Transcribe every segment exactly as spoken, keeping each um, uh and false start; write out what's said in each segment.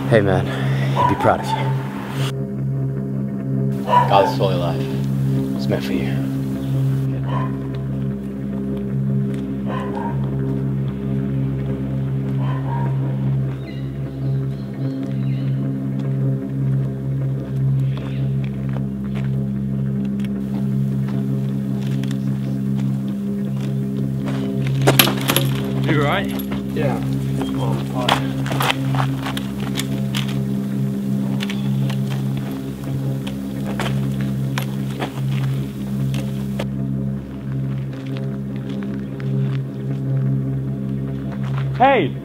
Hey man, he'd be proud of you. God, this is all your life. It's meant for you. You right? Yeah. Oh, Hey!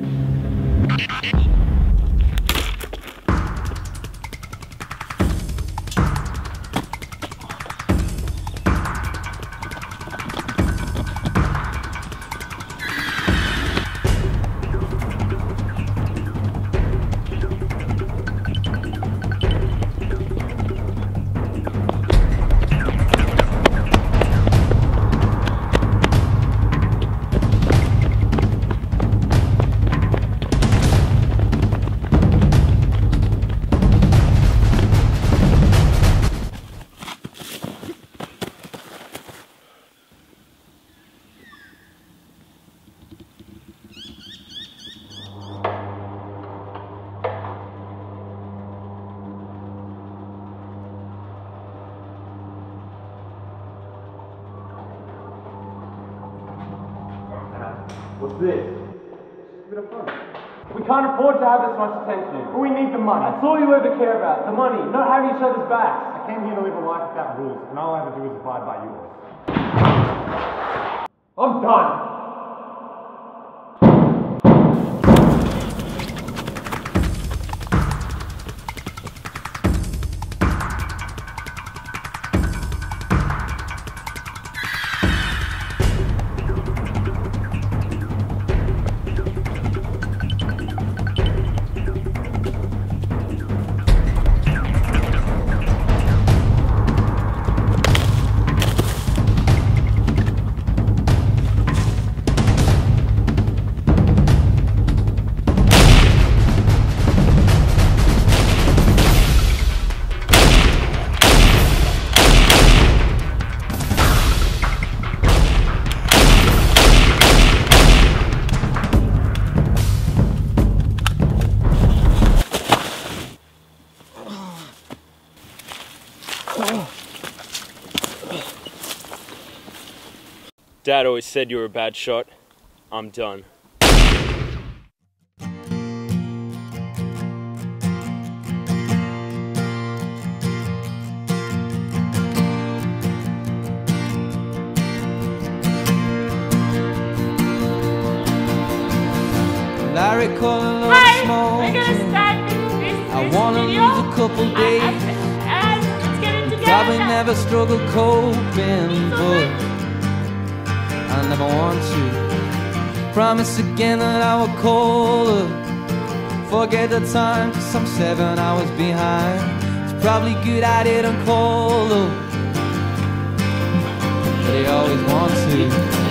What's this? It's a bit of fun. We can't afford to have this much attention. But we need the money. That's all you ever care about. The money. Not having each other's backs. I came here to live a life without rules, and all I have to do is abide by yours. I'm done. Dad always said you were a bad shot. I'm done. I recall a lot Hi, of small we're gonna things. start this, this, I this wanna video. lose a couple days. I, I, and let's get it together. Probably never struggle coping, but I never want to. Promise again that I will call her. Forget the time, cause I'm seven hours behind. It's probably good I didn't call her, but I always want to.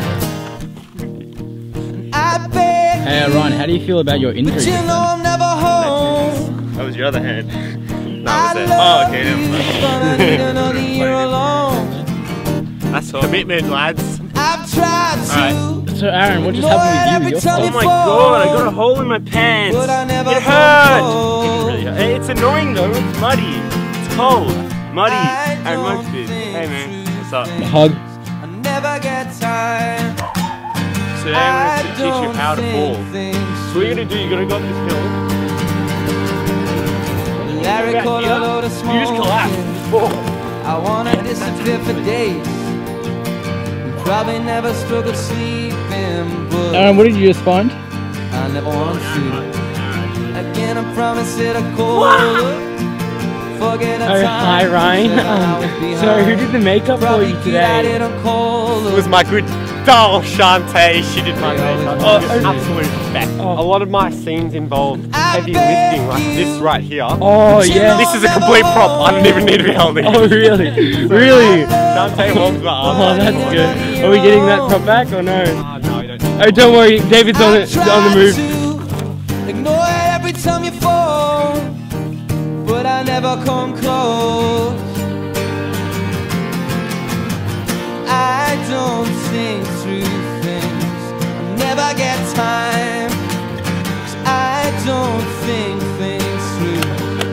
And I beg Hey Ryan, how do you feel about your injury? but you know I'm never home. That was your other hand. No, I was it? love Oh, okay, you, never but I need another year alone. mind. That's all. Commitment, lads. I've tried to. Alright. So Aaron, what just ignore happened it with you? every Your time Oh fault. you my fall. god, I got a hole in my pants. But I never It hurt. fall. It didn't really hurt. It's annoying though, it's muddy. It's cold. Muddy. I Aaron don't Mugford. think Hey man, what's up? Hug. I never get tired. Today I'm going to teach you how to fall. So what you're going to do, you're going to go up this hill. Larry Back called here. a load of smoke. You just collapse. Fall. I wanna disappear for days. We probably never struggled sleeping, but Aaron, what did you just find? I never want to. Again, I promise it a cold. Forget the Oh, time. hi Ryan. Um, so who did the makeup for you today? It was my good doll Shantae. She did my makeup. Oh, absolute respect. Oh. A lot of my scenes involve heavy lifting, like this right here. Oh yeah. This is a complete prop. I don't even need to be holding it. Oh really? Really? Shantae holds my arm. Oh, that's good. Are we getting that prop back or no? Oh, no, I don't. Oh, don't worry. David's on it, on the move. Ignore it every every time you fall, but I never come close. I don't think through things, I never get time, 'cause I don't think things through.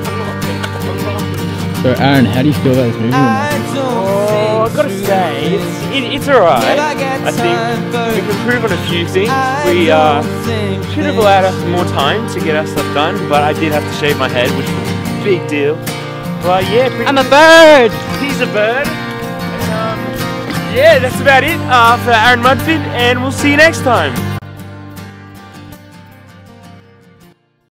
So Aaron, how do you feel about this movie? I don't Oh, I've got to say, it's, it, it's alright. I think we can improve on a few things. We uh, should have allowed us more time to get our stuff done, but I did have to shave my head, which was a big deal. But yeah, pretty I'm a bird! He's a bird. And, um, yeah, that's about it uh, for Aaron Mudford, and we'll see you next time.